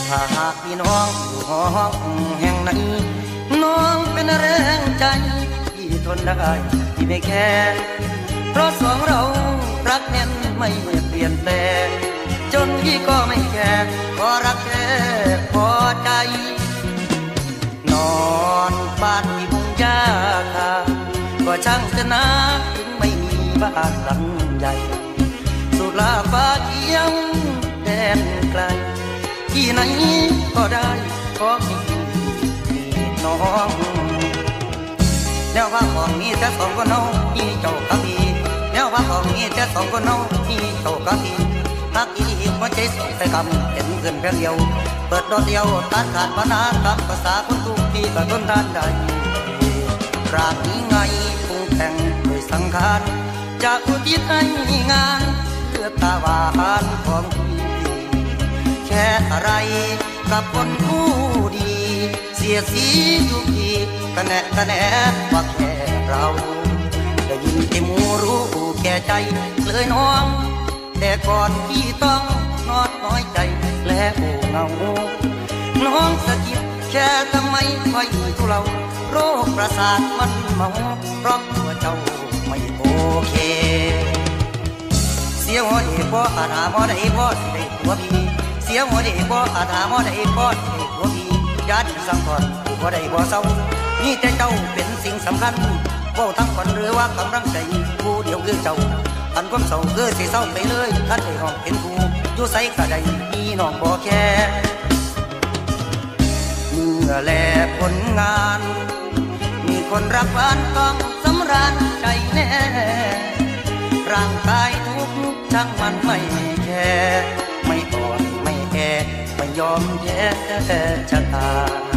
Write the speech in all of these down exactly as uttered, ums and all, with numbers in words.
ถ้าหากพี่น้องอยู่ห้องแห่งไหนน้องเป็นแรงใจที่ทนได้ที่ไม่แค่เพราะสองเรารักแน่นไม่เปลี่ยนแปลงจนพี่ก็ไม่แค่ก็รักแค่พอใจนอนบ้านที่มุ่งยาค่ะก็ช่างจะนะถึงไม่มีบ้านหลังใหญ่สุดลาฟ้าเขียวแดนไกลที่ไหนก็ได้ขอมีน้องแนวว่าของมีแต่สองคนน้องมีเจ้ากับพี่แนวว่าของมีแต่สองคนน้องมีเจ้ากับพี่ฮักอีหัวใจส่งไปกำเห็นเกินเพียงเดียวเปิดดอกเดียวตัดขาดปัญหาตามภาษาคนทุกที่ก็ทนทานได้รักนี้ไงคงแข่งด้วยสังขารจะอุทิศให้งานเพื่อตาหวานของพี่แค่อะไรกับคนผู้ดีเสียสีทุกทีกันแน่กันแน่ว่าแค่เราได้ยินที่มูรู้แก่ใจเลยน้องแต่ก่อนที่ต้องนอดน้อยใจและโง่เงาน้องสะกิดแค่ทำไมค่อยทุเลาโรคประสาทมันเมาเพราะตัวเจ้าไม่โอเคเสียหัวเด็กบ่อาจหาหมอได้บ่สิได้หัวพี่เสียหัวเด็กบ่อาจหาหมอได้บ่สิได้หัวพี่ญาติสังขรบ่ได้บ่เศร้านี่แต่เจ้าเป็นสิ่งสำคัญเว้าทั้งคนหรือว่ากำลังใจผู้เดียวคือเจ้าอันความเศร้าคือสิเศร้าไปเลยท่านได้ห้องเป็นผู้อยู่ใส่กระไดมีน้องบ่แค่เมื่อแลผลงานมีคนรักหวานต้องสำราญใจแน่ร่างกายทุกช่างมันไม่แคร์ไม่อ่อนไม่แก่ไม่ยอมแพ้ชะตา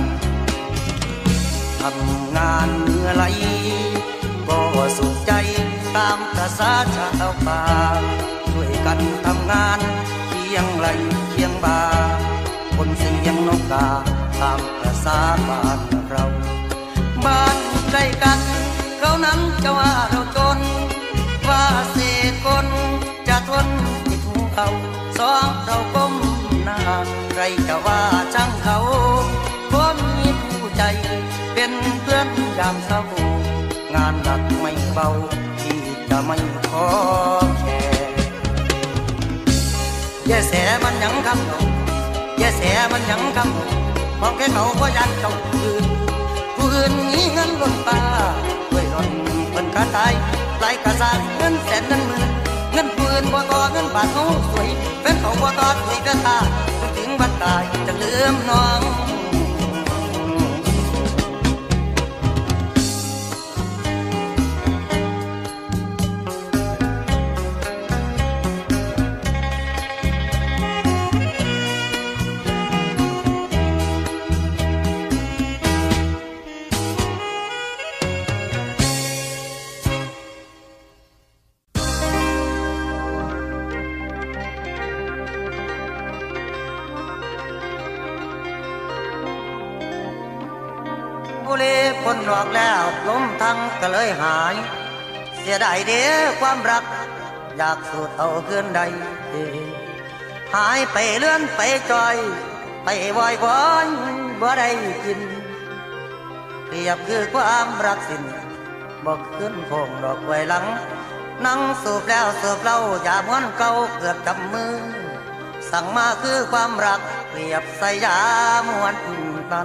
ทำงานเหนื่อยไหลก็สุขใจตามภาษาชาวป่าด้วยกันทำงานเคียงไหลเคียงบ่าคนเสียงนกกาตามภาษาบ้านเราบ้านใกล้กันเขานั้นจะว่าเราจนว่าเศษคนจะทนติดหูเขาสองเราก้มหน้าใครจะว่าช่างเขาคนมีผู้ใจเป็นเพื่อนยามเศร้างานหนักไม่เบาที่จะไม่ท้อแค่แย่แสมันยังคำหนงแย่แสมันยังคำหนงมองแค่เขาก็ยันเจ้าคืนผู้อื่นนี้เงินล้นตาด้วยล้นเป็นขาตายปลายกระสานเงินแสนเงินหมื่นเงินปืนบ่ต่อเงินบาทเขาสวยเป็นเขาบ่ต่อสวยกระตาถึงบัดตายจะลืมน้องคนหลอกแล้วล้มทั้งก็เลยหายเสียดายเด้อความรักอยากสูดเอาคืนใดหายไปเลื่อนไปจอยไปวอยวอนบ่ได้กินเปรียบคือความรักสิ้นบอกขึ้นคงดอกไว้หลังนั่งสูบแล้วสูบเล่าอย่าม้วนเก่าเกือบจับมือสั่งมาคือความรักเปรียบใส่ยาม้วนตัน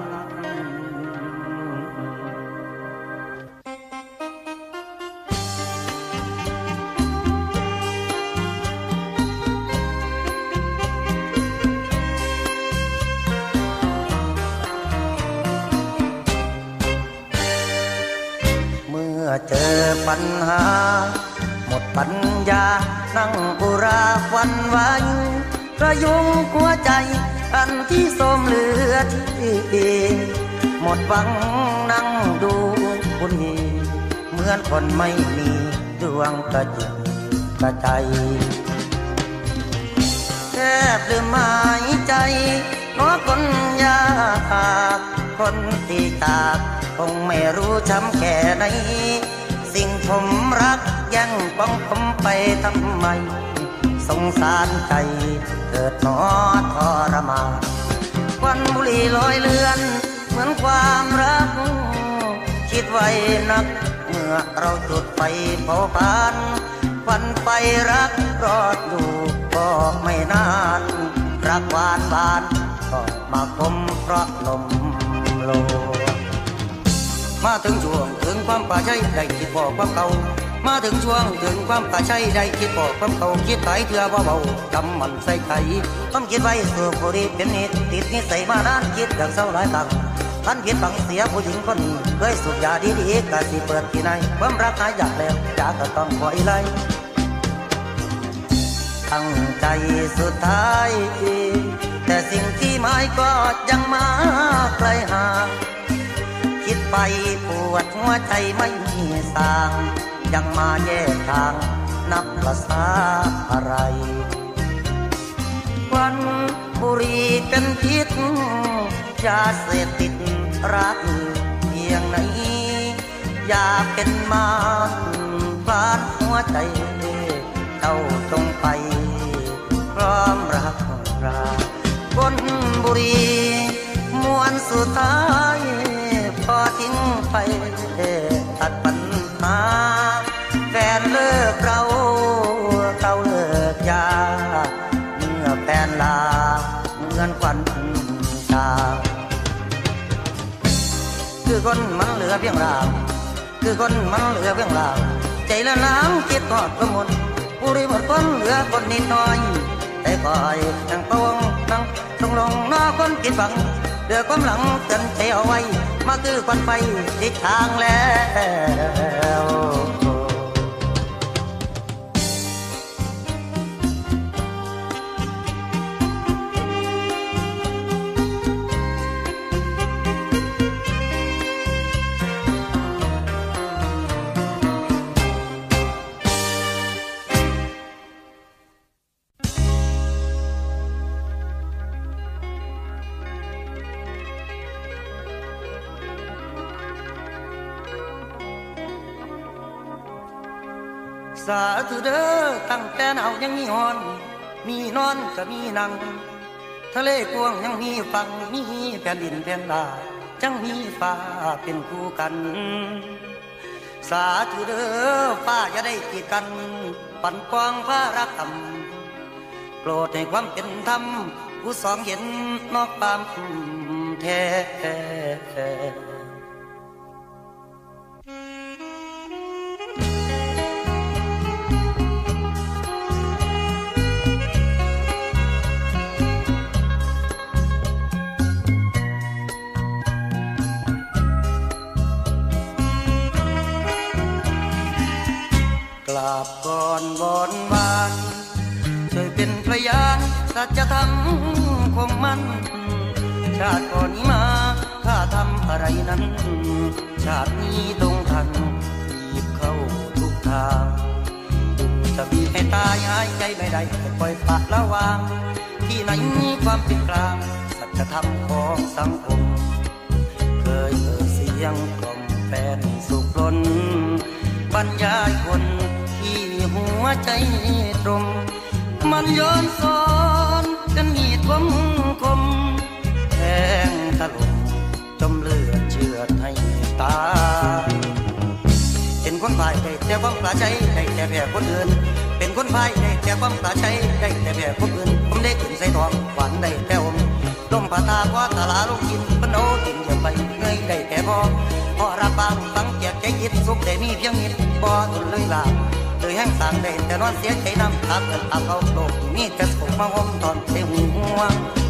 เจอปัญหาหมดปัญญานั่งอุราควันวันกระยุงหัวใจอันที่โทรมเหลือที่หมดหวังนั่งดูบุญมีเหมือนคนไม่มีดวงกระจิตกระใจแทบลืมหายใจน้อคนยากคนที่จากคงไม่รู้ช้ำแค่ไหนสิ่งผมรักยังป้องผมไปทำไมสงสารใจเกิดหนอทรมานคลีลอยเลือนเหมือนความรักคิดไว้นักเมื่อเราจุดไฟเผาพานฝันไปรักรอดอยู่ก็ไม่นานรักหวานบานก็มาคมเพราะลมโลมาถึงช่วงถึงความป่าใช่ได้คิดบอกความเก่ามาถึงช่วงถึงความป่าใช่ได้คิดบอกความเก่าคิดไปเถื่อเบาๆกำมันใส่ไข่ต้องคิดไว้สูบบุหรี่เป็นนิดติดนิสัยมานานคิดอย่างเศร้าหลายตังท่านผิดบังเสียผู้หญิงคนนี้เคยสูบยาดีๆกะสิเปิดที่ไหนความรักหายอยากแล้วอยากก็ต้องปล่อยไหลตั้งใจสุดท้ายแต่สิ่งที่หมายก็ยังมาไกลห่างคิดไปปวดหัวใจไม่มีสางยังมาแยกทางนับภาษาอะไรวันบุหรี่เป็นพิษยาเสพติดรักเพียงไหนอย่าเป็นมารบาดหัวใจเจ้าจงไปพร้อมรักราคนบุรีมวนสุดท้ายพอทิ้งไปตัดปัญหาแฟนเลิกเราเขาเลิกยาเมื่อแฟนลาเหมือนควันตาคือคนมันเหลือเพียงรางคือคนมันเหลือเพียงรางใจละน้ำคิดทอดกระมวลบุรีหมดคนเหลือคนนิดหน่อยแต่คอยทั้งตวงทั้งตรงลงนอคนคิดฝังเดือความหลังเตือนใจเอาไว้มาคือควันไฟทิศทางแล้วสาธุเด้อตั้งแต่หนาวยังมีฮอนมีนอนก็มีนั่งทะเลกว้างยังมีฟังมีแผ่นดินแผ่นดาจังมีฟ้าเป็นคู่กันสาธุเด้อฟ้าอย่าได้กีดกันปั่นกวางพารักธรรมโปรดให้ความเป็นธรรมผู้สองเห็นนอกความแท้กราบก่อนวอนวานช่วยเป็นพยานสัจธรรมคงมันชาติก่อนนี้มาข้าทำอะไรนั้นชาตินี้ต้องทันรีบเข้าทุกทางจะบีบให้ตายหายใจไม่ได้ปล่อยปากละวางที่ไหนมีความเป็นกลางสัจธรรมของสังคมเคยเอ่ยเสียงกล่อมแฟนสุขล้นบรรยายคนที่หัวใจตรงมันย้อนสอนกันมีดคมคมแทงถล่มจมเลือดเชือดให้ตายเป็นคนพ่ายได้แต่ความปลาใจได้แต่แพ้คนอื่นเป็นคนพ่ายได้แต่ความปลาใจได้แต่แพ้คนอื่นผมได้ขึ้นใส่ทองหวานได้แต่อมต้มปลาตาว่าตาลาลงกินปนโอกินอย่าไปเงยได้แต่พอพอรับบางฟังเกียรติใจยิดสุขได้มีเพียงนิดบ่ทนเลยลาเลยแห้งสางได้แต่นอนเสียใจน้ำตาเกิดอาเขาโลกมีแต่สุขมาห่มตอนเต็มหัว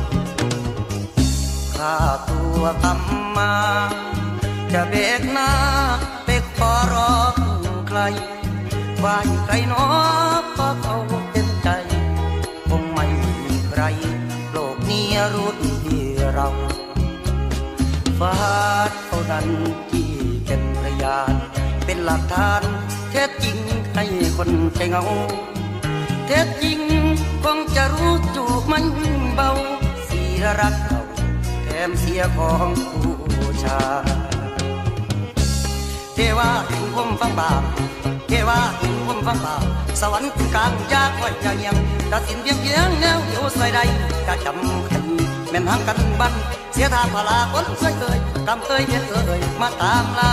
ข้าตัวทำมาจะเบกหน้าไปขอร้องใครว่าอยู่ใครน้อก็เขาเป็นใจคงไม่มีใครโลกนี้รู้ที่เราฟ้าเท่านั้นที่เป็นพยานเป็นหลักฐานแท้จริงให้คนใจเงาแท้จริงคงจะรู้จูบมันเบาเสียรักเราแถมเสียของผู้ชายเทว่าถึงผมฟังบาปเทว่าถึงผมฟังบาปสวรรค์กลางยากไว้จะเงียงตัดสินเพียงเพียงแนวเดียวใส่ใดจะจำคดีแม่นหักกันบันเสียทางพลาคนสวยเอ่ยกำเอ่ยเพียนเอ่ยมาตามลา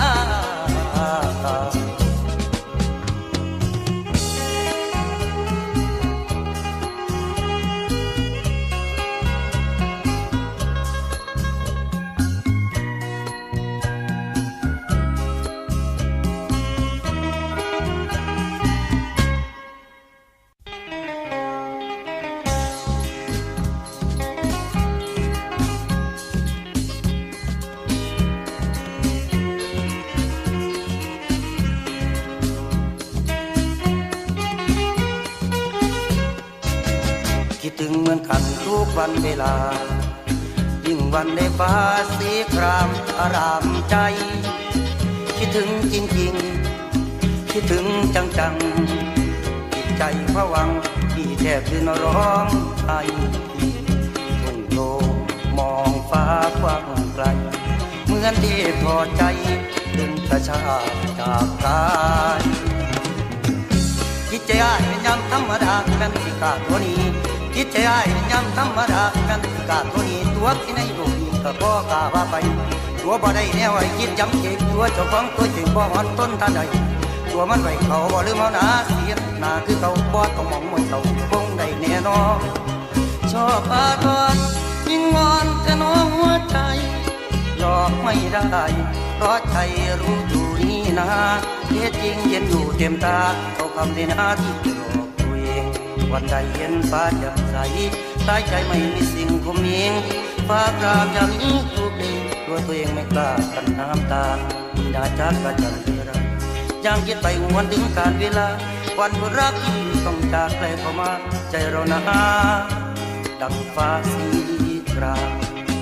ถึงเหมือนกันทุกวันเวลายิ่งวันในฟ้าสีครามอารามใจคิดถึงจริงๆคิดถึงจังๆจิตใจผวังที่แทบจะนร้องไห้ทุ่งโลงมองฟ้ากว้างไกลเหมือนที่พอใจดึงกระชากจากกายคิดใจอ้ายเป็นยามธรรมดาแม่นสิกาตัวนี้คิดใจอ้ายยามธรรมดากันกาตัวนี้ตัวที่ในโลกนี้ก็บ่กล้าว่าไปตัวบ่ได้แนวไอ้คิดย้ำเจ็บตัวเจ้าของตัวจริงบ่อ่อนต้นท่าใดตัวมันไว้เขาบ่ลืมเอาหน้าเสียหน้าคือเขาบ่ต้องมองมวยเขาคงได้แน่นอนชอบอาทรยิ่งงอนแต่น้องหัวใจหลอกไม่ได้เพราะใจรู้อยู่นี่นะเท็จจริงเห็นอยู่เต็มตาเขาคำในหน้าที่วันใดเห็นฟ้าแจ่มใสใต้ใจไม่มีสิ่งคมเหงฟ้ากราบอย่างนี้ทุกเดือนตัวตัวเองไม่กล้ากันน้ำตาที่น่าจักกระจันเรื่อยยังคิดไปหวนถึงการเวลาวันคนรักที่ต้องจากไกลเข้ามาใจเราหนาดังฟ้าสีคราม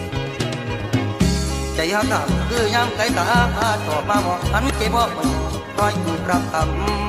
ใจหักหนักคือยามไกลตาต่อมาบอกอันเก็บบอกไม่คอยอยู่รับคำ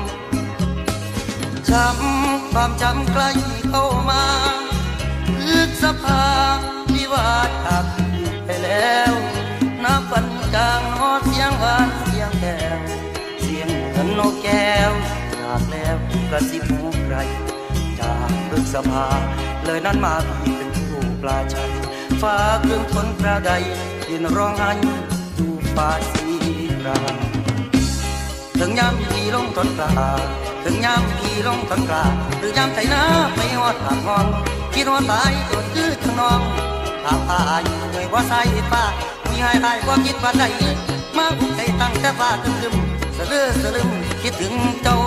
ช้ำความจำใกล้เข้ามาลึกสภาวิวาทหักไปแล้วนับวันจางนอเสียงหวานเสียงแก้วเสียงเหมือนนกแก้วจากแล้วกระซิบหูใครจากลึกสภาเลยนั้นมาพี่เป็นผู้ปลาชัยฟ้าเครื่องทนคราใดยืนร้องไห้ดูฟ้าสีครามถึงยามพี่ลงทนกลาถึงยามพี่ลงทนกลาหรือยามไถนาไปหอดปากงอนคิดว่าตายตัวคือทั้งน้องถามตายเหนื่อยว่าใส่ฟ้ามีหายหายว่าคิดว่าใดมาหุบใจตั้งแต่ฟ้าคึมคึมสะลือสะลืมคิดถึงเจ้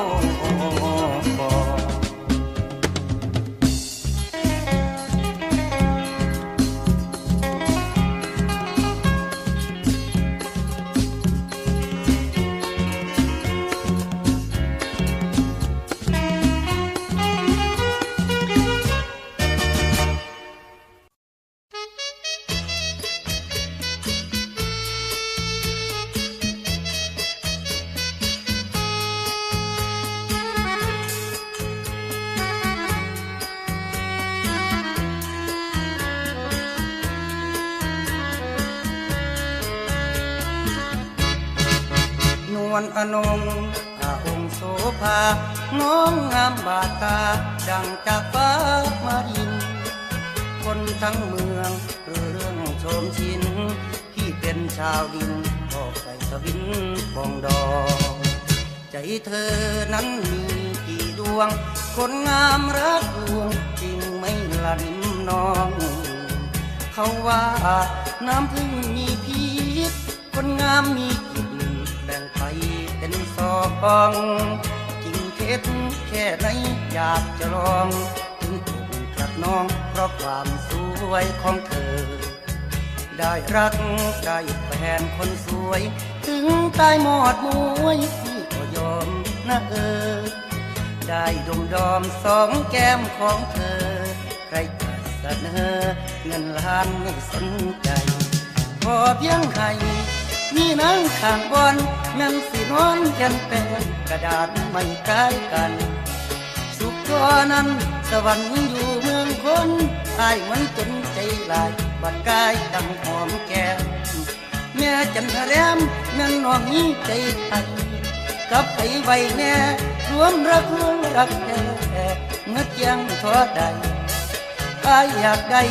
อนงอาองค์โสภาน้องงามบาดตาดังจากฟ้ามาดินคนทั้งเมืองเรื่องโชมชินพี่เป็นชาวดินก็ใส่สวินฟองดองใจเธอนั้นมีกี่ดวงคนงามรักลวงจริงไม่ละริมน้องเขาว่าน้ำพึ่งมีพิษคนงามมีกินแบ่งไปเป็นสองจริงเท็จแค่ไหนอยากจะลองถึงถูกกลัดน้องเพราะความสวยของเธอได้รักได้แฟนคนสวยถึงตายหมดมวยพี่ก็ยอมนะเออได้ดมดอมสองแก้มของเธอใครจะเสนอเงินล้านไม่สนใจพอเพียงให้มีนั่งข้างบนยังสินอนยันเป็นกระดาษไม่ใกล้กันสุขก็นั้นสวรรค์อยู่เมืองคนอายมันจนใจลายบัดกายดังหอมแก้มแม่จันทร์แรมเงินน้องนี้ใจไทยกับไอ้ใบแน่รวมรักรวมรักแท้เมื่อเจียงทอดใดอายอยากได้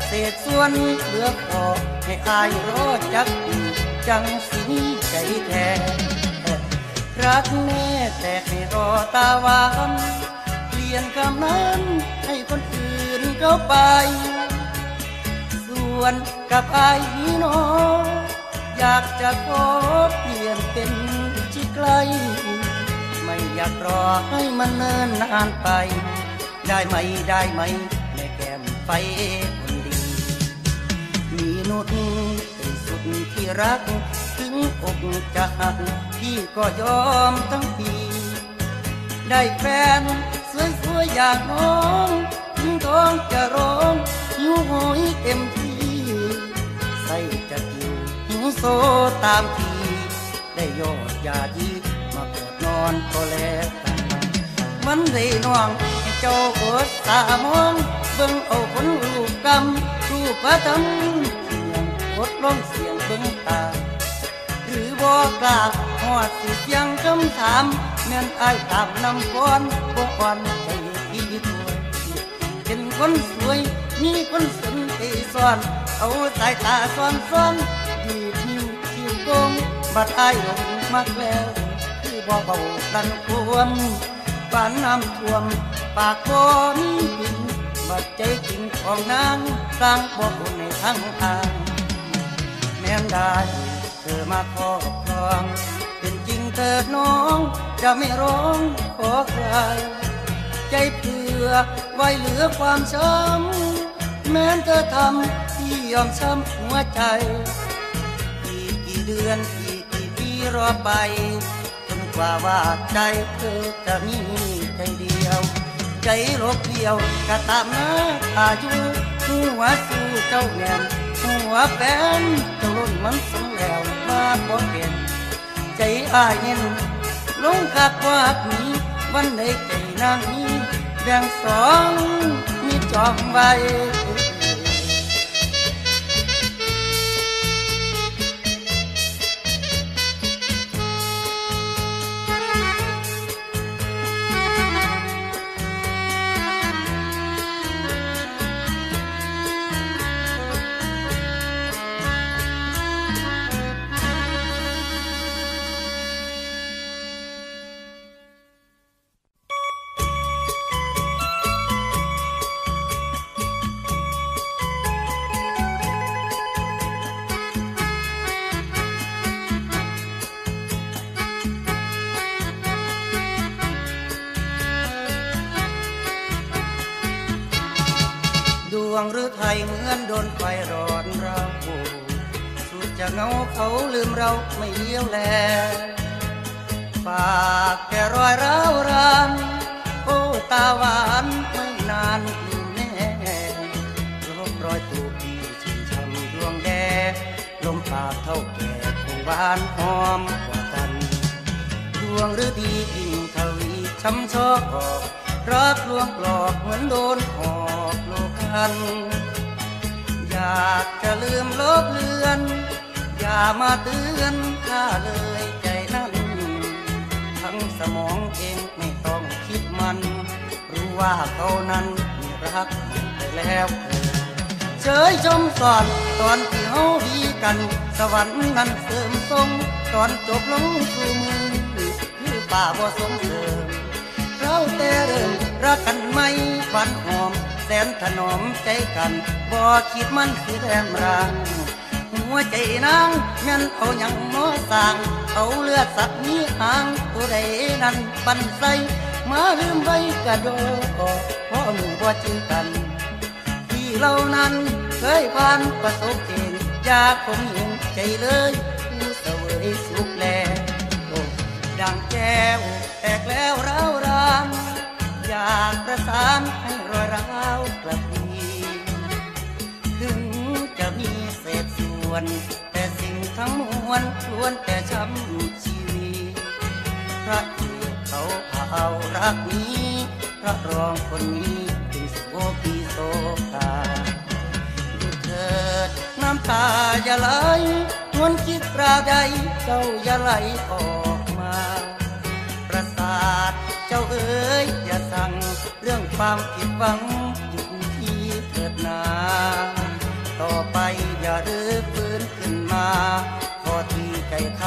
เศษส่วนเหลือพอให้อายรอจักปีจังสิใจแท้รักแม่แต่ให้รอตาหวานเปลี่ยนคำนั้นให้คนอื่นเข้าไปส่วนกับอายนี่น้องอยากจะขอเปลี่ยนเป็นชิดไกลไม่อยากรอให้มันเนิ่นนานไปได้ไหมได้ไหมแม่แก้มไฟคนดีมีนุชเป็นสุดที่รักถึงอกจะหักพี่ก็ยอมทั้งปีได้แฟนสวยๆอย่างน้องถึงท้องจะร้องหิวโหยเต็มที่ใส่จะกินหิวโซตามทีได้ยอดยาดีมากอดนอนก็แล้วกันมันได้น้องให้เจ้าอดตามองเบิ่งเอาผลรูปกรรมรูปประทำเสียงอดร้องเสียงเบิ่งตาหรือบอกกล้าหอดสิเสียงคำถามแม่นอายตามนำก้อนบ่อ่อนใจพี่ตัวเป็นคนสวยมีคนสนใจซ่อนเอาสายตาซ่อนซ่อนดีดนิ้วคิ้วโกงบัดอายลงมักแล้วคือบ่เบาดันควมปานน้ำท่วมปากบ่มีปิ่นบัดใจจริงของนางสร้างบ่บุญในทั้งทางแม่นได้เธอมาครอบครองเป็นจริงเถิดน้องจะไม่ร้องขอใครใจเพื่อไว้เหลือความช้ำแม้นเธอทำที่ยอมช้ำหัวใจอีกกี่เดือนอีกกี่ปีรอไปจนกว่าว่าใจเธอจะมีใจเดียวใจลบเดียวก็ตามนะอายุหัวสู้เจ้าแม่นหัวแฟนเจ้าล้นมันสมแล้วมาบ่เป็นใจอ้ายเน้นลงคักว่านี้วันในใจนางนี้แบ่งสองมีจองไว้ดวงหรือไทยเหมือนโดนไฟร้อนเราสุดจะเงาเขาลืมเราไม่เลี้ยวแลฝากแค่รอยร้าวรานโอ้ตาหวานไม่นานลืมแน่ลบรอยตูปีชินช่ำดวงแดงลมปากเท่าแก่คงหวานหอมกว่ากันดวงหรือดียิ่งทวีช้ำชอกรักลวงปลอกเหมือนโดนหอกโลกันอยากจะลืมลบเลือนอย่ามาเตือนข้าเลยใจนั้นทั้งสมองเองไม่ต้องคิดมันรู้ว่าเขานั้นมีรักไปแล้วเฉยชมสอนตอนที่เฮาดีกันสวรรค์นั้นเสริมทรงตอนจบลงสู่มือคือป่าบ่สมเสริมเราแต่เริ่มรักกันไม่ฝันหอมแสนถนอมใจกันบ่คิดมันสิแรงรังหัวใจนางแม่นเอาหยังหมอสร้างเอาเลือดสัตว์มีหางตัวใดนั้นปันใส่มาลืมไว้กระโดดเพราะหมู่บ่จื้อกันที่เรานั้นเคยผ่านประสบเองอยากผมเห็นใจเลยผู้เสวยสุขแลดังแก้วแตกแล้วร้าวรานอยากประสานให้รอยร้าวกลับดีถึงจะมีเศษส่วนแต่สิ่งทั้งมวลล้วนแต่ช้ำชีวิตพระเอกเขาพาเอารักนี้พระรองคนนี้ถึงโสปีโสกาหยุดเถิดน้ำตาอย่าไหลทวนคิดคราวใดเจ้าอย่าไหลออกมาประสาทเจ้าเอ๋ยอย่าสั่งเรื่องความผิดหวังหยุดที่เถิดนา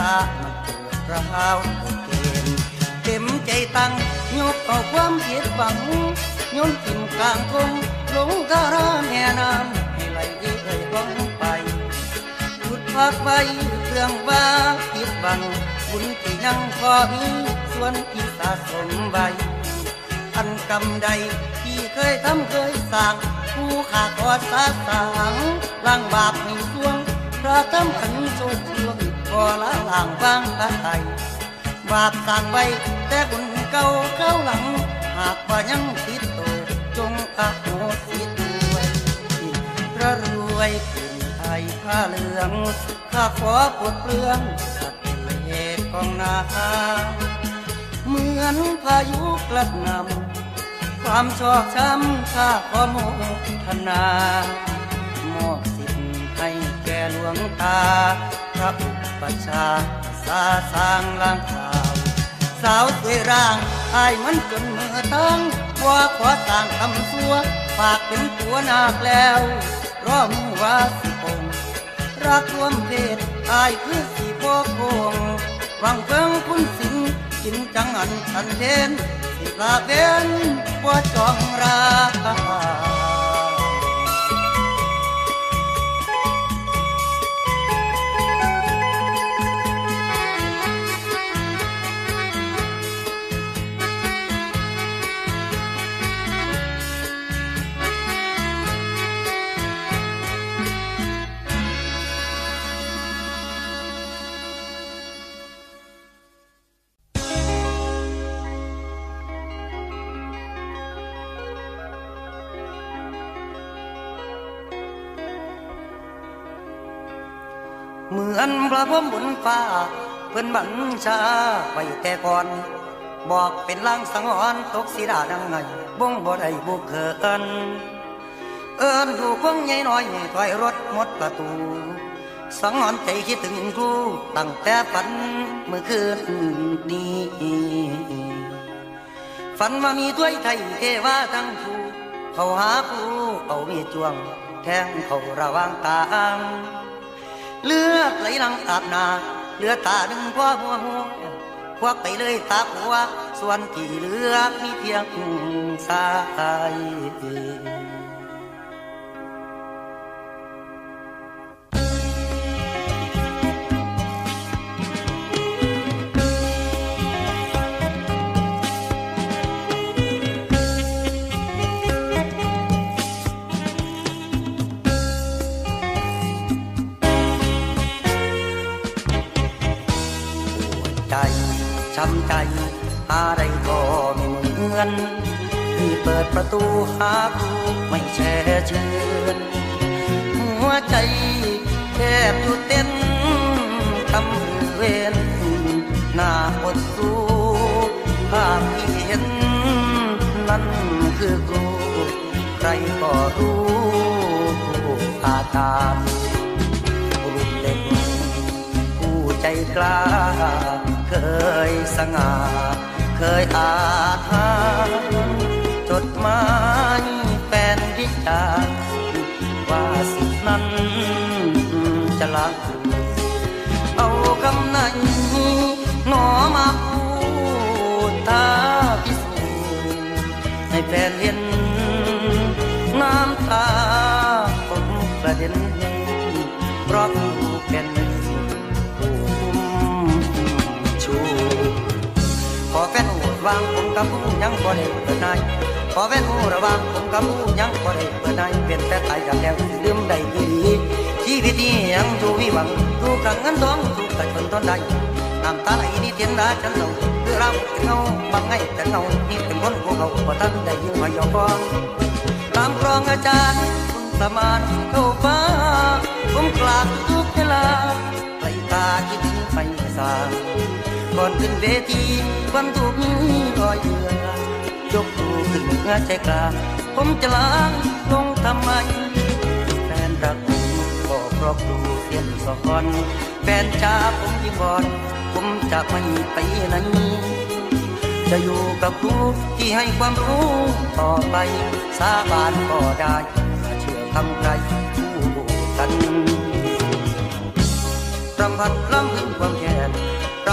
ามันเกิดร้าวเกณฑ์เต็มใจตั้งยกเอาความผิดหวังโยนทิ่มกลางทงลงกะราแม่น้ำให้ไหลเอ่ยลงไปหยุดพักไว้เรื่องว่าผิดหวังบุญที่ยังพอมีส่วนที่สะสมไว้อันกรรมใดที่เคยทำเคยสร้างผู้ขาขอสาสางล้างบาปให้ช่วงพระทำอันโชคช่วงพอละล่างบางตาไทยบาปสร้างไว้แต่บุญเก่าเข้าหลังหากว่ายังติดตัวจงอโหสิด้วยพระรวยเป็นไทยผ้าเหลืองข้าขอปลดเปลื้องสัตว์เลกกองนาเหมือนพายุกระหน่ำความชอกช้ำข้าขอโมทนามอบสิทธิ์ให้แก่หลวงตาพระอุปชาสาสร้างล้างข่าวสาวสวยร่างอายมันจนมือตั้งว่าขอสร้างคำสัวฝากเป็นตัวนาคแล้วรอมือว่าสิปงรักรวมเพศอายคือสีโพกงหวังเพิ่งคุณสินกินจังอันทันเทนสิลาเป็นว่าจองราเหมือนพระพรหมบนฟ้าเพิ่นบัญชาไว้แต่ก่อนบอกเป็นลางสังหรณ์ตกสีดาดังไงบ่งบ่ได้บุกเขินเอิ้นดูคงใหญ่น้อยถอยรถหมดประตูสังหรณ์ใจคิดถึงครูตั้งแต่ฝันเมื่อคืนนี้ฝันว่ามีถ้วยไทยเทวาทั้งคู่เขาหาผู้เอามีจวงแทงเขาระวางกลางเลือดไหลหลังอาบนาเลือดตาดึงพ่อหัวหัวควักไปเลยตาหัวส่วนที่เหลือมีเพียงสายช้ำใจอะไรก็ไม่เหมือนที่เปิดประตูหาผู้ไม่แช่เชือนหัวใจแทบหยุดเต้นทำเวรหน้าอดสู้ภาพที่เห็นนั่นคือครูใครก็รู้อาจารย์บุรุษเล็กผู้ใจกล้าเคยสง่าเคยอาถรรพ์จดหมายแฟนดิจาว่าสิทธินั้นจะละเอาคำไหนหนอมาพูดท้าพิสูจน์ให้แฟนเห็นน้ำตาผมกระเด็นเพราะผู้เป็นขอแฟนหูระวังผมกับผู้ยังบ่ได้เปิดนายขอแฟนหูระวังผมกับผู้ยังบ่ได้เปิดนายเป็นแต่ตายจากแล้วลืมได้ดีชีวิตนี้ยังอยู่วิหวังดูครั้งเงินทองถูกแต่คนทนได้น้ำตาไหลนี่เทียนดาฉันเราคือเราเป็นเงาบางไงแต่เงานี่เป็นคนพวกเขาพอท่านได้ยินมาหยอกก้อนตามกรองอาจารย์คุณสมานเข้าฟ้าผมกราบทุกเวลาไหลตาคิดถึงไฟสาก่อนขึ้นเวทีวันทุกรอยเยื่อยกมือขึ้นเหนือใจกลางผมจะล้างลงทำไมแฟนรักผมก็เพราะครูเรียนสอนแฟนจ้าผมยิ่งบอนผมจะไม่ไปไหนจะอยู่กับครูที่ให้ความรู้ต่อไปสาบานก็ได้เชื่อคำใครคู่กันรำพันรำพึงความแค้น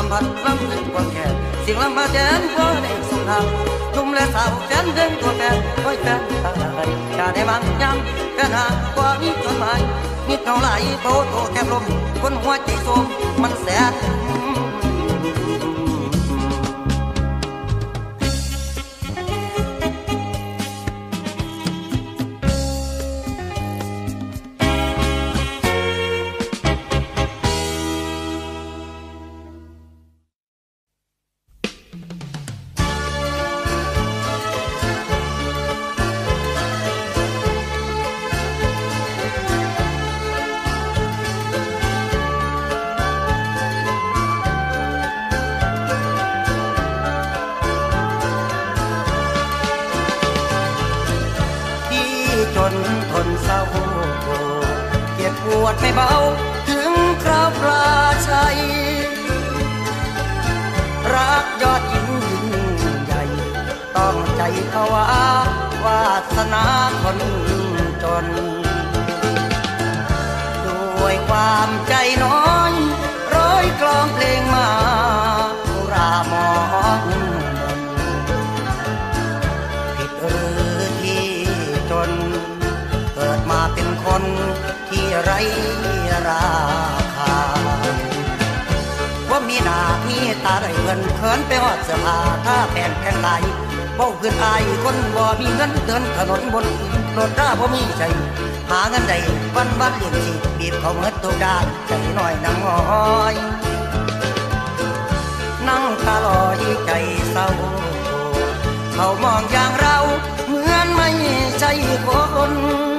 ำพัดลำถึงความแก่สิ่งลำบากแสนก็ได้สงครามทุ่มและสาวแสนเดินตัวแฟนคอยแฟนตายอย่าได้บางย้ำแฟนหากว่ามีจดหมายมีเท่าไหร่โตโตแทบลมคนหัวใจโสมมันแสนจนทนเศร้าเจ็บปวดไม่เบาถึงคราวปลาชัยรักยอดหญิงยิ่งใหญ่ต้องใจเขาว่าวาสนาคนจนด้วยความใจน้อยร้อยกลองเพลงมาอุรามองผิดหรือที่จนเกิดมาเป็นคนที่ไร้ราคาว่ามีหน้ามีตาได้เงินเขินไปหอดเสื้อผ้าถ้าแผ่นแผ่นลายเบ้าขึ้นอายคนบ่มีเงินเดินถนนบนรถราบ่มีใจหาเงินได้วันวันเลี้ยงชีพบีบเขาเงินตัวด้านใจหน่อยนั่งงอยนั่งตาลอยใจเศร้าเขามองอย่างเราเหมือนไม่ใช่คน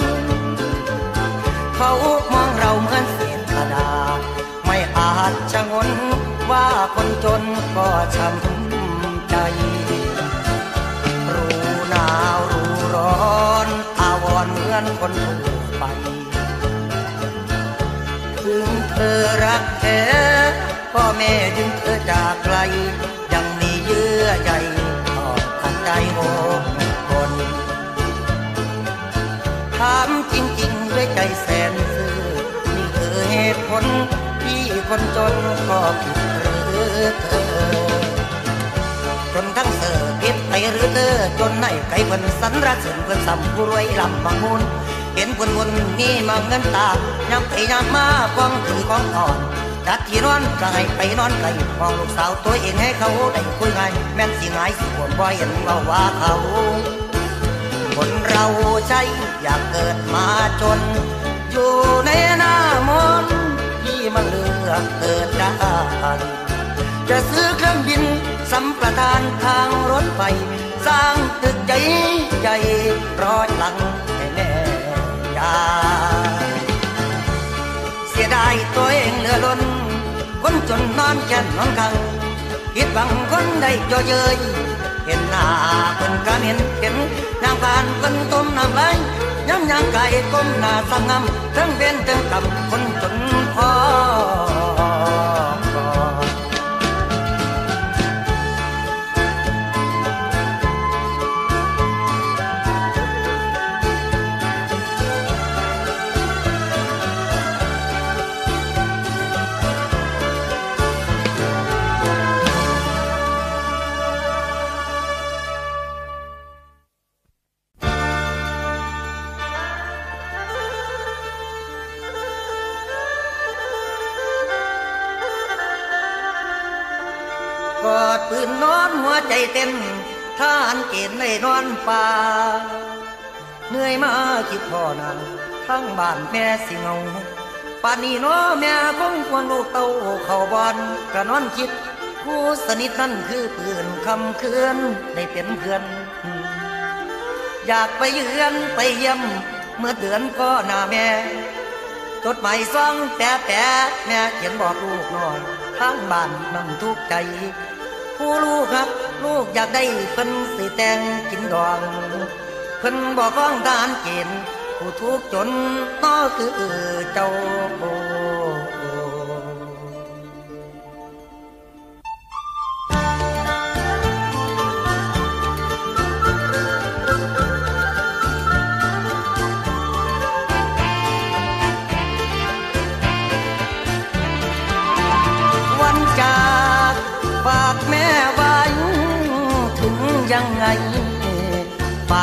เขามองเราเหมือนเศษกระดาษไม่อาจชะงนว่าคนจนก็ช้ำใจรู้หนาวรู้ร้อนอาวรณ์เหมือนคนทั่วไปถึงเธอรักแท้พ่อแม่ดึงเธอจากไกลยังมีเยื่อใยต่อกันใจโหคนถามจริงๆด้วยใจแสนซื่อนี่คือเหตุผลที่คนจนก็ผิดหรือเธอจนทั้งเสือผิดไปหรือเธอจนในไก่เพิ่นสันระเสริญเพิ่นสัมผู้รวยลำบางมูลเห็นคนวนมีมาเงินตายังไปยังมาฟังถือของอ่อนจัดที่นอนก็ให้ไปนอนไกลมองลูกสาวตัวเองให้เขาได้คุยง่ายแม่นสิง่ายสิปวดบ่เห็นว่าว่าเขาคนเราใจอยากเกิดมาจนอยู่ในหน้ามนที่มันเลือกเกิดได้จะซื้อเครื่องบินสัมปทานทางรถไฟสร้างตึกใหญ่ใหญ่ร้อยหลังให้แม่ยายเสียดายตัวเองเหลือล้นคนจนนอนแก่นนอนกังคิดบังคนได้จ่อเย้ยเห็นหน้าคนก็เห็นเห็นนางผ่านคนต้มน้ำไหลยังยังไก่ก้มหน้าสั่งงำทั้งเว้นทั้งกำคนจนพอกอดปืนนอนหัวใจเต้นทหารเกณฑ์ในนอนป่าเหนื่อยมาคิดพ่อนาทั้งบ้านแม่สิเงาป่านนี้น้อแม่คงควงลูกเต้าเข้าบ้านก็นอนคิดผู้สนิทนั่นคือปืนคำคืนได้เป็นเพื่อนอยากไปเยือนไปเยี่ยมเมื่อเดือนก็หน้าแม่จดหมายซองแปะแปะแม่เขียนบอกลูกน้อยทั้งบ้านนั่งทุกข์ใจผู้ลูกครับลูกอยากได้เพิ่นสิแต่งกินดองเพิ่นบอกก้องทหารเกณฑ์ผู้ทุกข์จนก็คือเจ้าวันจาก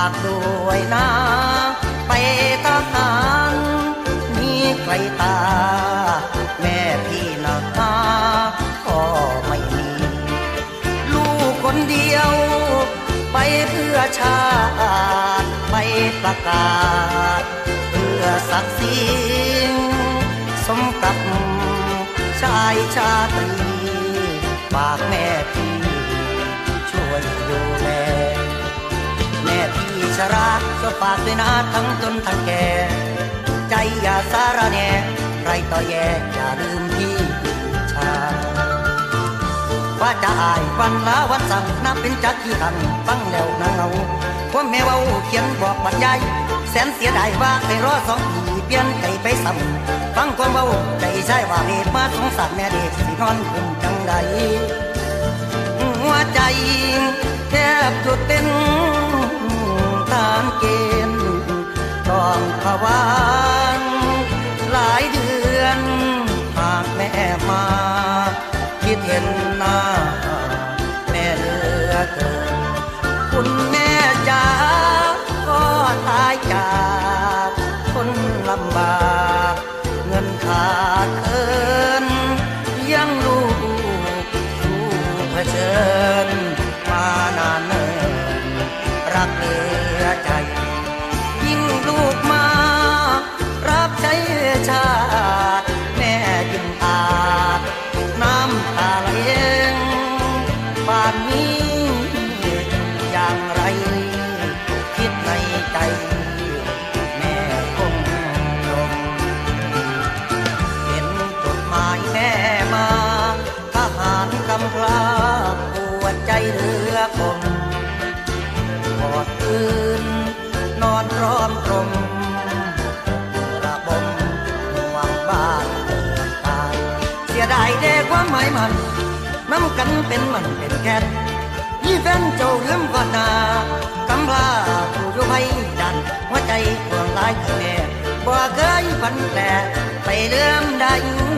ากด้วยนะไปทหารมีใครตาแม่พี่นาก็ไม่มีลูกคนเดียวไปเพื่อชาติไปประกาศเพื่อศักดิ์ศรีสมกับชายชาตรีฝากแม่พี่ช่วยดูแลแม่พี่ชราก็ฝากด้วยนะทั้งจนทั้งแก่ใจอย่าสาระแน่ไรต่อแย่อย่าลืมพี่ชาว่าจะอายวันละวันสั่งนับเป็นจักที่ทันฟังแล้วนางเงาว่าแม่ว่าเขียนบอกบรรยายแสนเสียดายว่าเคยรอสองปีเปลี่ยนใจไปซ้ำฟังความเบาใจใช่ว่าเหตุมาสงสารแม่เด็กสินอนคุมจังใดหัวใจแทบจุดเต้นทานเกณฑ์ต้องภาวะหลายเดือนหากแม่มาคิดเห็นหน้าแม่เหลือเกินคุณแม่จ๋าก็ตายจากคนลำบากเงินขาดเคินยังลูกสู้เผชิญมานานเนิ่นรักเหลือใจยิ่งลูกมารับใช้ชาติแม่ยิ่งอาจน้ำตาไหลป่านนี้อย่างไรคิดในใจแม่คงลงเห็นจดหมายแม่มาทหารกำพร้าปวดใจเหลือคมกอดคืนนอนพร้อมตรงระบมห่วงบ้านเกิดตายเสียดายเด็กความหมายมันน้ำกันเป็นมันเป็นแค่ยี่แฟนเจ้าลืมก่อนนากำพร้าผู้อยู่ไว้ดันหัวใจพวงลายคือแม่บ่เคยฝันแปลไปเลื่อมใด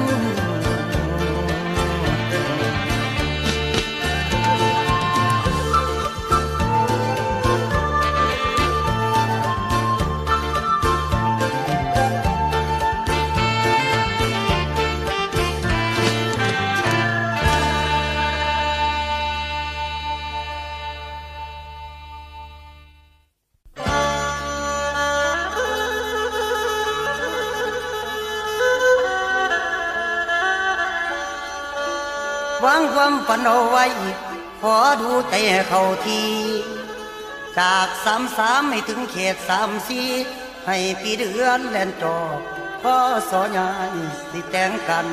วางความฝันเอาไว้ขอดูใจเข้าทีจากสามสามให้ถึงเขตสามสี่ให้ปีเดือนแล่นจอพ่อสอยายสิแต่งกัน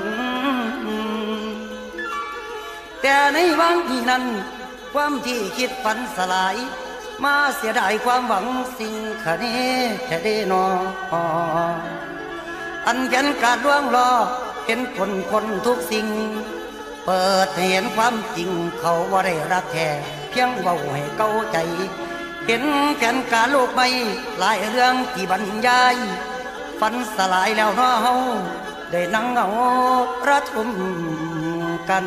แต่ในวังที่นั้นความที่คิดฝันสลายมาเสียดายความหวังสิ่งขะเนแท้ได้นออันเป็นการล่วงรอเห็นผลคนทุกสิ่งเปิดเห็นความจริงเขาว่าได้รักแท้เพียงเว้าให้เข้าใจเห็นแผนการโลกใบหลายเรื่องที่บรรยายฝันสลายแล้วน้อเฮาได้นั่งเอาระทมกัน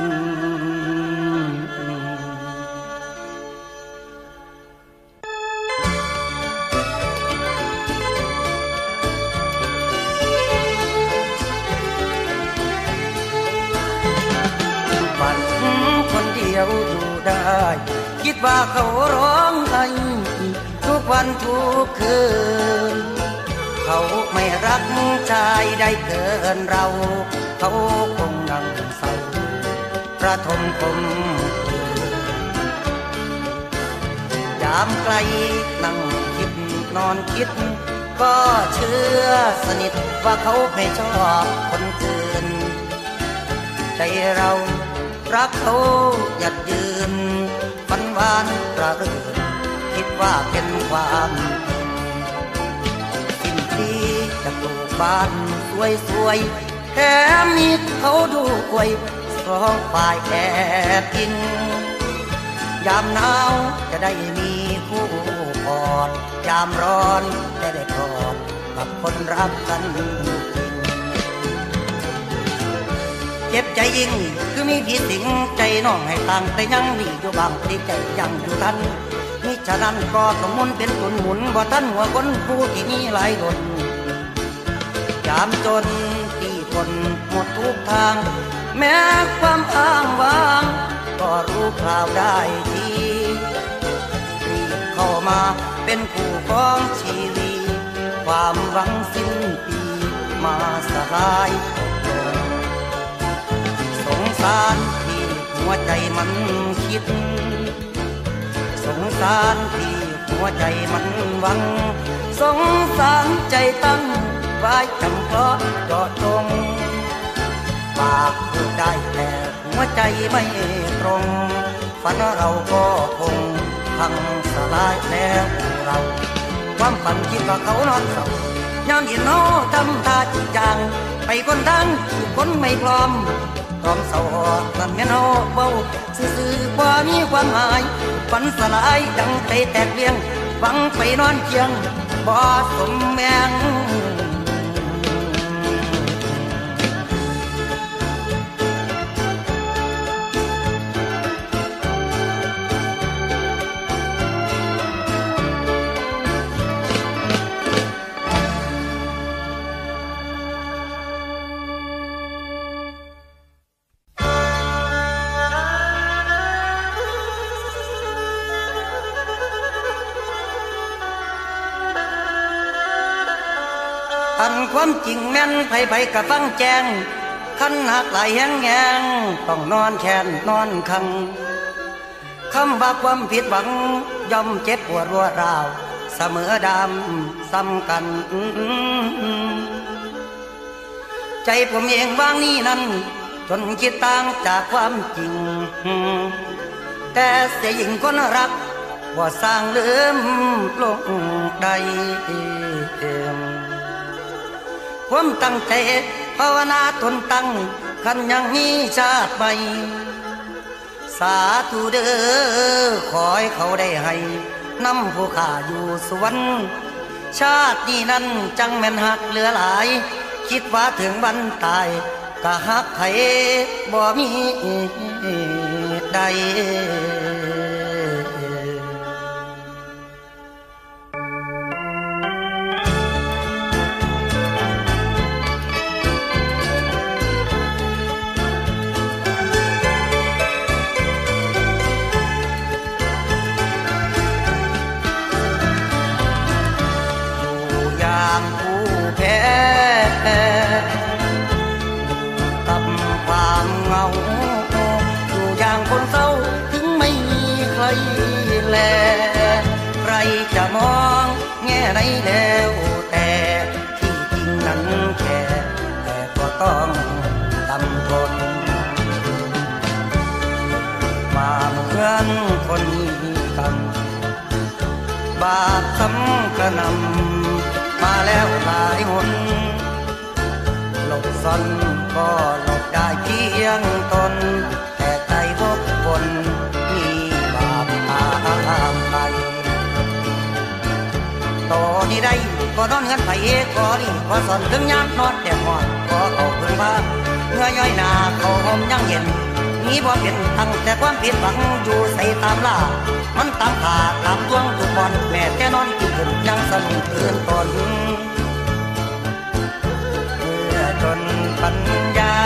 อยู่ได้คิดว่าเขาร้องไห้ทุกวันทุกคืนเขาไม่รักชายได้เกินเราเขาคงนั่งเศร้าประทมคมยามไกลนั่งคิดนอนคิดก็เชื่อสนิทว่าเขาไม่ชอบคนอื่นใจเรารักเขาหยัดยืนฝันหวานประรื่นคิดว่าเป็นความสิ้นปีจะปลูกบ้านสวยๆแถมมีเขาดูกวยสองฝ่ายแอบกินยามหนาวจะได้มีคู่กอดยามร้อนจะได้กอดกับคนรักกันเจ็บใจยิ่งคือมีพี่สิงใจน้องให้ต่างแต่ยังมีอยู่บางที่ใจยังอยู่ทันมีฉะนั้นก็ต้องมุนเป็นตุนหมุนบ่ทันหัวคนผู้ที่มีหลายคนยามจนที่ทนหมดทุกทางแม้ความอ้างว้างก็รู้คราวได้ทีรีบเข้ามาเป็นผู้ครองชีวิตความหวังสิ้นปีมาสลายลงสงสารที่หัวใจมันคิดสงสารที่หัวใจมันหวังสงสารใจตั้งไว้จำเพาะเจาะจงปากพูดได้แต่หัวใจไม่ตรงฝันเราก็คงพังสลายแล้วเราความฝันคิดว่าเขานอนเศร้ายามเห็นเขาทำท่าจีจางไปคนทั้งคนไม่พร้อมพร้อมเศร้านั่นแม่นเขาเบาซื่อๆว่ามีความหมายฝันสลายดังใจแตกเลี้ยงหวังไปนอนเคียงบ่สมแมงอันความจริงแม่นไผไผกะฟังแจงคันหักหลายแหงแหงต้องนอนแค้นนอนคังคำว่าความผิดหวังย่อมเจ็บปวดรัวราวเสมอดำซ้ำกันใจผมเองว่างนี้นั้นจนคิดต่างจากความจริงแต่เสียหญิงคนรักว่าสร้างลืมลงใดความตั้งใจภาวนาทนตั้งคันยังมีชาติใหม่สาธุเด้อขอให้เขาได้ให้นำผู้ข้าอยู่สวรรค์ชาตินี้นั้นจังแม่นหักเหลือหลายคิดว่าถึงวันตายก็หักไผบ่มีใดกับความเหงาอยู่อย่างคนเศร้าถึงไม่มีใครแลใครจะมองแง่ไหนแล้วแต่ที่จริงนั้นแค่แต่ก็ต้องทำทนมาเหมือนคนมีกรรมบาปคำกระนำมาแล้วหลายหนหลบซ่อนก็หลบได้เพียงตนแต่ใจวกวนมีบาปตามไปต่อนี้ได้ก็นอนเงินไปก็ดีพอสอนถึงยามนอนแต่หอดก็เขาเพิ่งพาเงื่อย่อยหนาเขาหอมยังเย็นนี้บ่เป็นตั้งแต่ความผิดหวังอยู่ใส่ตามล่ามันตามขาตามดวงทุกบอนแม่แค่นอนกินยังสนุกตื่นตนเมื่อจนปัญญา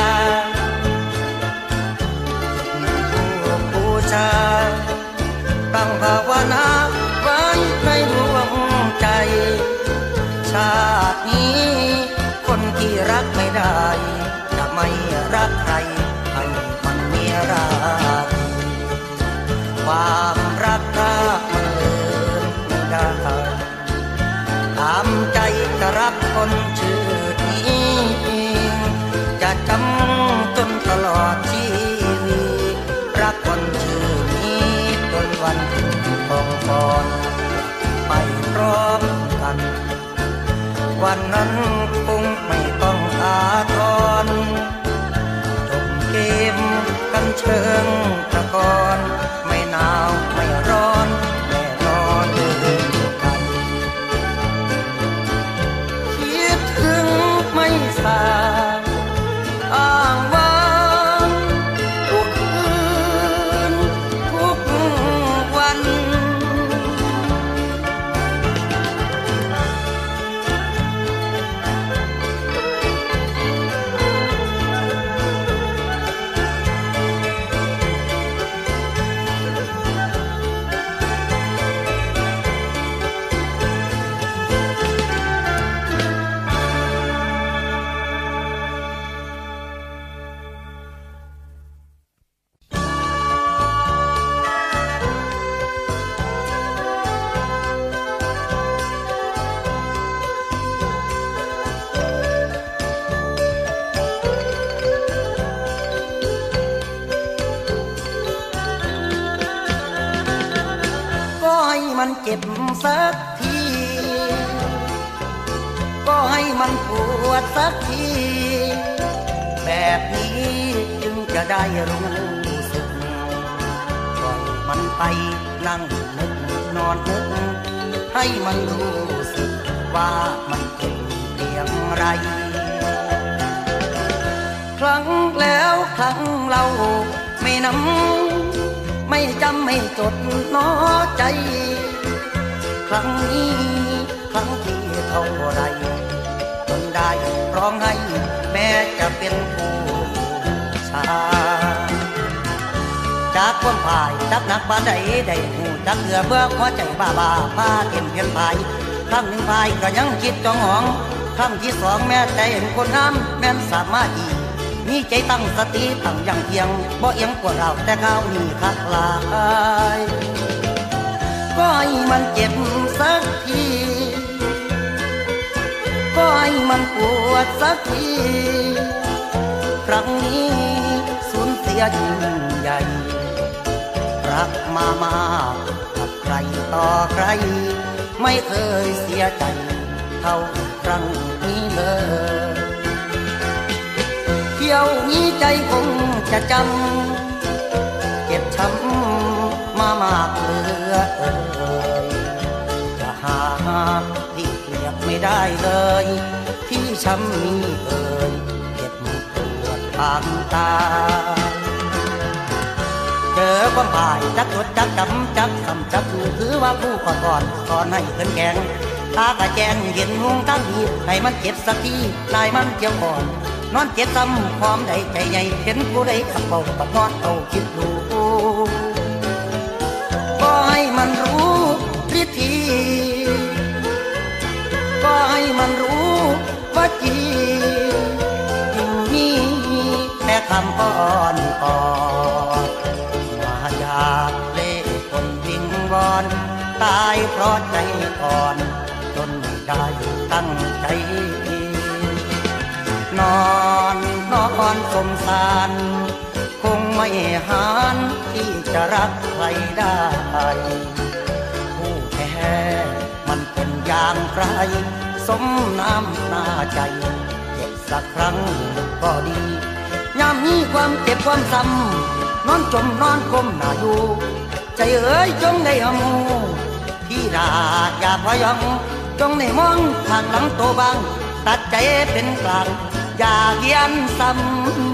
ผู้บูชาตั้งภาวนาไว้ในดวงใจชาตินี้คนที่รักไม่ได้จะไม่รักใครให้มันมีราคีความรักถ้ามันเลินไม่ได้ตามใจจะรักคนชื่อนี้จะจำจนตลอดชีวิตรักคนชื่อนี้จนวันคงพรไปพร้อมกันวันนั้นคงไม่ต้องอาทรจบเกมกันเชิงตะกอนไม่หนาวไม่ร้อนแน่นอนเดินกันคิดถึงไม่สางอ้างว้างทุกคืนทุกวันมันเจ็บสักทีก็ให้มันปวดสักทีแบบนี้จึงจะได้รู้สึกปล่อยมันไปนั่งนึกนอนนึกให้มันรู้สึกว่ามันเจ็บเพียงไรครั้งแล้วครั้งเล่าไม่นำไม่จำไม่จดน้อใจครั้งนี้ครั้งที่เท่าไรจนได้ร้องให้แม้จะเป็นผู้ชายจากความพ่ายจับหนักปานใดได้หูจักเกือเบื่อหัวใจบ้าบ้าผ้าเต็มเพียนพายครั้งหนึ่งพายก็ยังคิดจองหองครั้งที่สองแม้ใจเห็นคนงามแม้นสามารถอีมีใจตั้งสติตั้งอย่างเพียงบ่เอียงกว่าเราแต่ข้าวนี่คักลายก็ให้มันเจ็บสักทีก็ให้มันปวดสักทีครั้งนี้สูญเสียยิ่งใหญ่รักมามากกับใครต่อใครไม่เคยเสียใจเท่าครั้งนี้เลยเที่ยวนี้ใจคงจะจำเจ็บช้ำมามากเหลือเอ่ยจะหาที่เปรียบไม่ได้เลยที่ช้ำนี้เอ่ยเจ็บปวดทางตาเจอความพ่ายจักจดจักจำจักคำจักคือถือว่าผู้ก่อนก่อนก่อนให้ขึ้นแกงตากระแจงเห็นหงตั้งดีให้มันเจ็บสักทีนายมันเจียวก่อนนอนเจ็บซ้ำความใดใจใหญ่เห็นผู้ใดขับเบาปัดนอนเอาคิดดูก็ให้มันรู้วิธีก็ให้มันรู้ว่าจียิ่งมีแค่คำอ่อนอ่อนว่าอยากเล่คนวิงวอนตายเพราะใจอ่อนจนไม่ได้ตั้งใจนอนนอนสมสารคงไม่หานที่จะรักใครได้ผู้แพ้มันเป็นอย่างไรสมน้ำหน้าใจเจ็บสักครั้งก็ดียามนี้ความเจ็บความซ้ำนอนจมนอนก้มหน้าอยู่ใจเอ๋ยจงได้หมูที่ราอย่าพยังจงได้มองทางหลังโตบางตัดใจเป็นกลางอย่าเยียนซ้ำ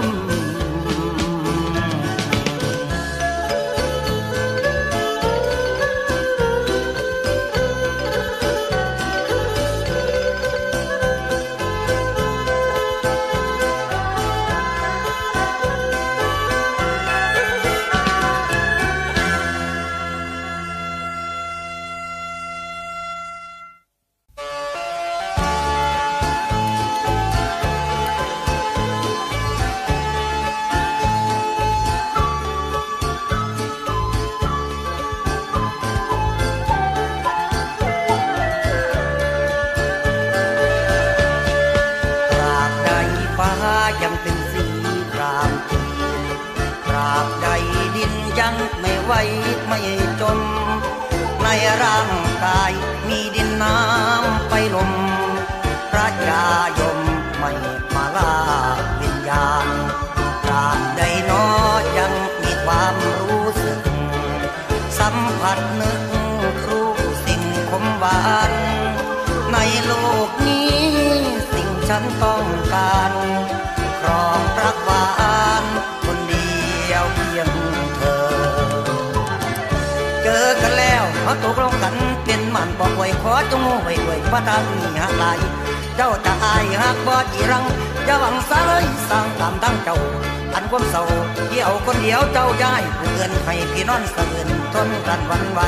ยังเป็นสีครามตราบใดดินยังไม่ไหวไม่จมในร่างกายมีดินน้ำไปลมพระยายมไม่มาลาวิญญาณตราบใดน้อยังมีความรู้สึกสัมผัสนึกครูสิ่งคมหวานในโลกนี้สิ่งฉันต้องการครองรักหวานคนเดียวเพียงเธอเจอกันแล้วเขาตกลงกันเป็นมันบอกไว้ขอจงไว้ไว้ว่าทางนี้หักไหลเจ้าจะอายหักบ่จีรังอย่าหวังซะเลยสร้างตามตั้งเจ้าอันความเศร้าเกี่ยวคนเดียวเจ้าย้ายเพื่อนให้พี่นอนสะเอือนทนกันวันไหว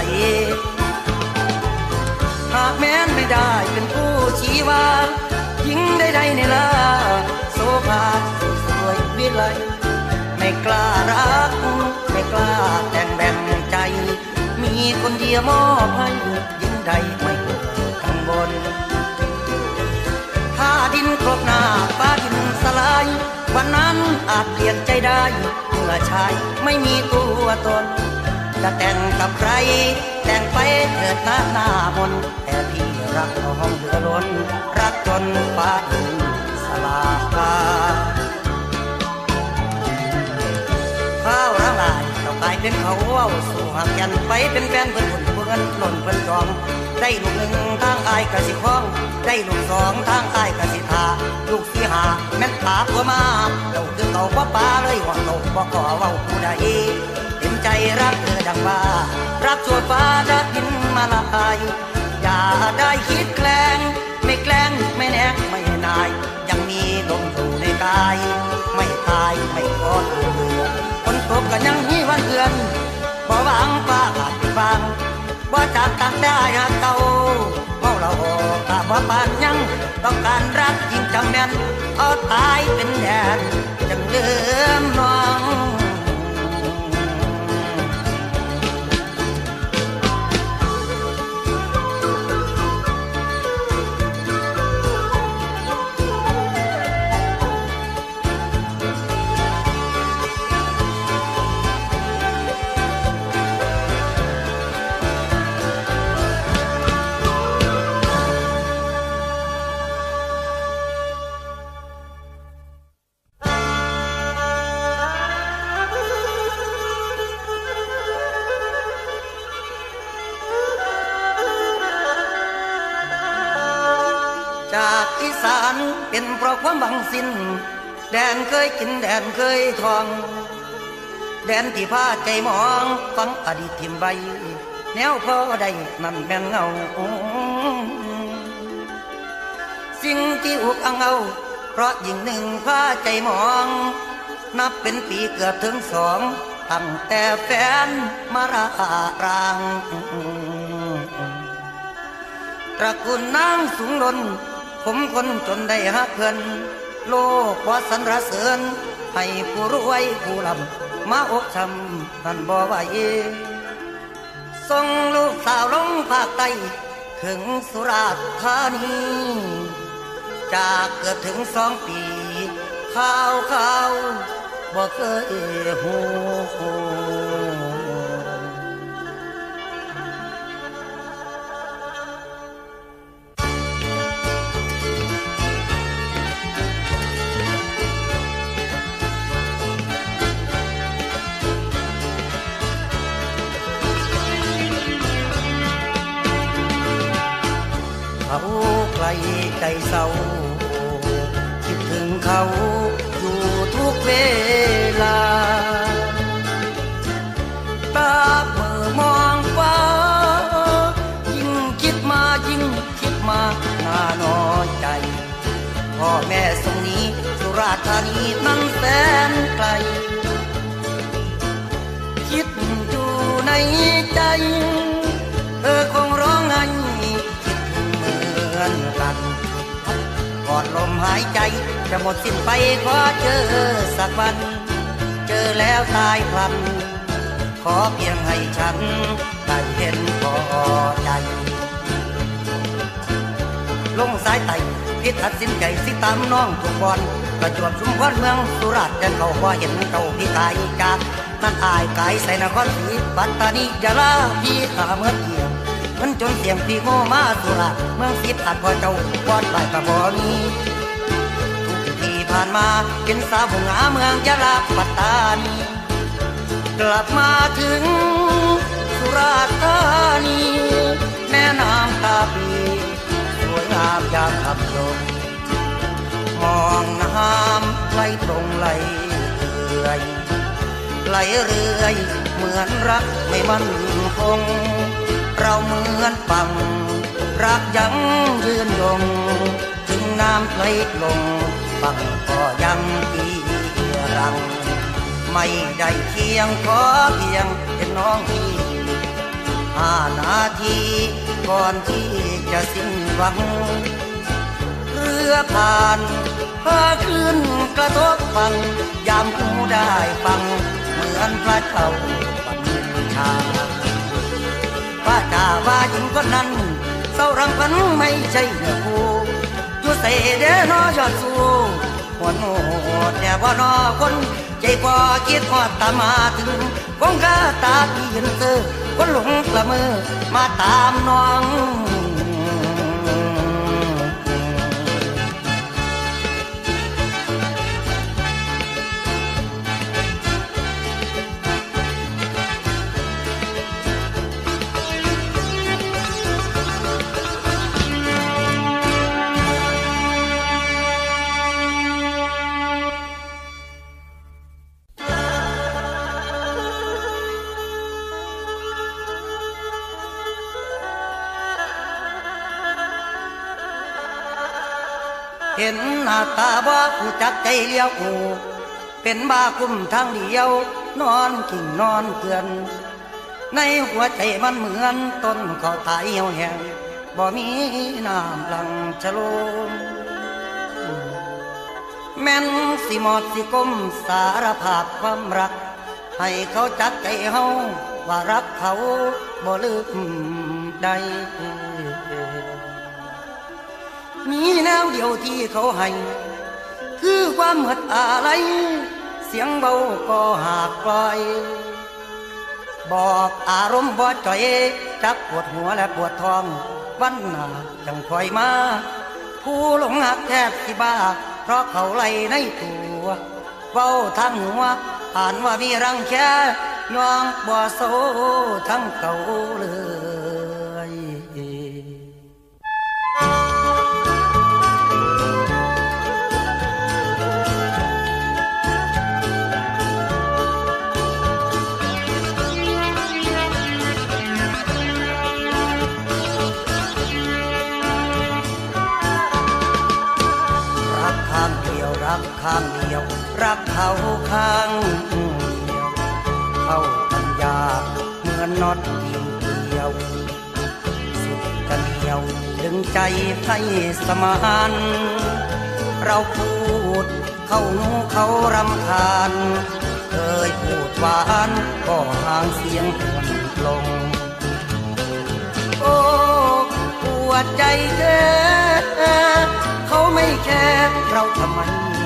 หากแม้นไม่ได้เป็นผู้ชี้ว่าหญิงใดๆในลาโสภาสวยวิไลไม่กล้ารักไม่กล้าแต่งแบ่งใจมีคนเดียวมอบให้หญิงใดไม่เกิดข้างบนถ้าดินครบหน้าฟ้าดินสลายวันนั้นอาจเปลี่ยนใจได้เมื่อชายไม่มีตัวตนจะแต่งกับใครแต่งไปเถิดหน้าหน้ามนแต่พี่รักน้องเหลือล้นรักจนฟ้าดินสลายข้าวร่างลายเรากลายเป็นเขาเอาสู่หักยันไปเป็นแฟนเพิ่นหุ่นเพื่อนหล่นเพิ่นจองได้ลูกหนึ่งทางอายกะสิคล้องได้ลูกสองทางอายกะสิทาลูกสี่หาแม่นตาตัวมาเจ้าคือเขาบ่ป้าเลยว่าเขาบ่ขอเว้าผู้ใดเต็มใจรักเธอดังว่ารักชั่วฟ้าดักดินมาลายอย่าได้คิดแกล้งไม่แกล้งไม่แนกไม่นายยังมีลมอยู่ในกายไม่ตายไม่กอดเรือคนตกกันยังมีวันเดือนบ่หวังฟ้าอาจบางบ่จากกันได้หากเก่าเมาเรากะบ่ปานยังต้องการรักจริงจำแม่นเอาตายเป็นแดนจังลืมน้องจากอีสานเป็นเพราะความบังสินแดนเคยกินแดนเคยทองแดนที่พาใจมองฟังอดีตทิมใบแนวพอได้นั่นแม่นเงาสิ่งที่อุกอังเอาเพราะยิ่งหนึ่งพาใจมองนับเป็นปีเกือบถึงสองตั้งแต่แฟนมาราลางตระกูลนางสูงล้นผมคนจนได้หักเพื่อนโลกว่าสรรเสริญให้ผู้รวยผู้ลำมาอกช้ำนั่นบ่ไหวส่งลูกสาวลงภาคใต้ถึงสุราษฎร์ธานีจากเกือบถึงสองปีข่าวข่าวบ่เคยหูเขาไกลใจเศร้าคิดถึงเขาอยู่ทุกเวลาตาเมื่อมองฟ้ายิ่งคิดมายิ่งคิดมาน่าน้อยใจพ่อแม่ทรงนี้สุราษฎร์ธานีนั้นแสนไกลคิดอยู่ในใจเธอคงร้องไห้กันกอดลมหายใจจะหมดสิ้นไปขอเจอสักวันเจอแล้วตายพลันขอเพียงให้ฉันได้เห็นพอใจลงสายไต่พิทัดสินใจสิตามน้องทุกบอลประจวบชุมพรเมืองสุราษฎร์กันเขาพอเห็นเต่าพี่กายกานั่นอายกายใส่นครศรีปัตตานียะลาพี่ขาเมื่อเกี่ยวมันจนเสียงพี่โง่มาสุราษฎร์เมืองสิทธิ์อาจพอเจ้าวอดไปกระบอกนี้ทุกที่ผ่านมาเป็นสาวหงาเมืองยะลาปัตตานีกลับมาถึงสุราษฎร์ธานีแม่น้ำตาปีสวยงามยามขับลมมองน้ำไหลตรงไหลเรื่อยไหลเรื่อยเหมือนรักไม่มั่นคงเราเหมือนฝั่งรักยังยืนยงถึงน้ำไหลลงฝั่งก็ยังอีรังไม่ได้เคียงขอเพียงเป็นน้องพี่ห้านาทีก่อนที่จะสิ้นหวังเรือผ่านพาขึ้นกระทบฝั่งยามหูได้ฟังเหมือนพระเจ้าบัญชาว่าจ่าว่าหญิงคนนั้นเศร้ารังพันไม่ใช่เนื้อคู่อยู่ใส่เดนอยอดสู้หัวโนดแต่ว่านอคนใจพอคิดพอดตามมาถึงคงกาตาที่เห็นเธอคคนหลงกละมือมาตามน้องเห็นหน้าตาบ่หูจักใจเลี้ยวอูเป็นบ้าคุ้มทางเดียวนอนกิ่งนอนเกลือนในหัวใจมันเหมือนต้นข้าวตายเหี่ยวแห้งบ่มีน้ำหลังชะโลมแม่นสิหมอดสิก้มสารภาพความรักให้เขาจักใจเฮาว่ารักเขาบ่ลืมได้มีแนวเดียวที่เขาให้คือความหมดอะไรเสียงเบาก็หากปล่อยบอกอารมณ์บ่จ่อยจักปวดหัวและปวดท้องวันหน้าจังคอยมาผู้หลงหักแทบสิบ้าเพราะเขาไล่ในตัวเว้าทั้งหัวอ่านว่ามีรังแค่ยองบ่โซทั้งเก่าเลยรักข้างเดียวรักเขาข้างเดียวเข้ากันยากเหมือนน็อตเดียวสุดกันเดียวดึงใจให้สมานเราพูดเข้าหูเขารำคาญเคยพูดหวานก็ห่างเสียงหวนลงโอ้ปวดใจแท้เขาไม่แค่เราทำไม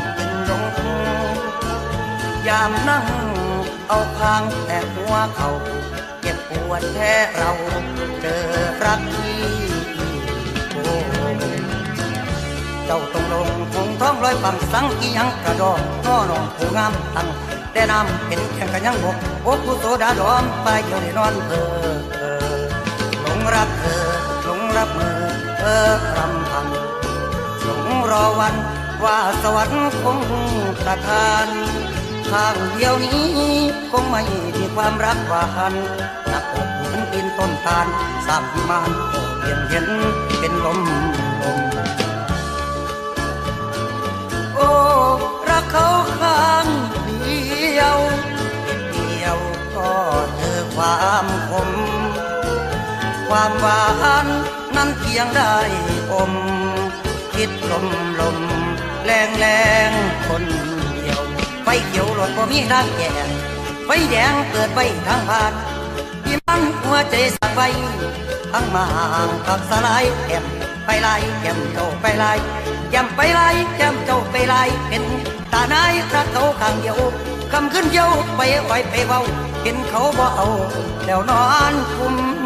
ยามนั่งเอาคางแต่หัวเขาเจ็บปวดแท้เราเจอรักที่โอ้เจ้าต้องลงคงท้องลอยฝั่งสังกียังกระดองน้อน้องผู้งามตั้งแต่น้ำเป็นแข่งกันยังบกโอ้ผู้โสดาดอมไปอยู่ในนอนเธอหลงรักเธอหลงรับมือเธอรำพันหลงรอวันว่าสวรรค์คงประทานข้างเดียวนี้คงไม่มีความรักหวานหนักอกเหมือนปีนต้นตาลสามมานก็เปลี่ยนเห็นเป็นลมลมโอ้รักเขาข้างเดียวเดียวก็เจอความคมความหวานนั้นเพียงได้อมคิดลมลมแรงแรงคนเดียวไฟเขียวรถบ่มีทางแก่ไฟแดงเกิดไว้ทางผ่านที่มันหัวใจสั่งไว้ทั้งมาห่างกับสลายแก้มไปไล่แก้มเจ้าไปไล่แก้มไปไล่แก้มเจ้าไปไล่เป็นตาหนายรักเขาข้างเดียวคำขึ้นเดียวไปไว้ไปเบาเห็นเขาบ่เอาแล้วนอนคุม